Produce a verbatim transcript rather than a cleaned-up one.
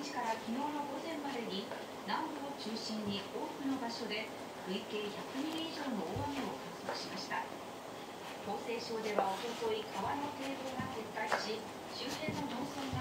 日から昨日の午前までに南部を中心に多くの場所で累計ひゃくミリ以上の大雨を観測しました。厚生省ではおととい、川の堤防が決壊し、周辺の農村が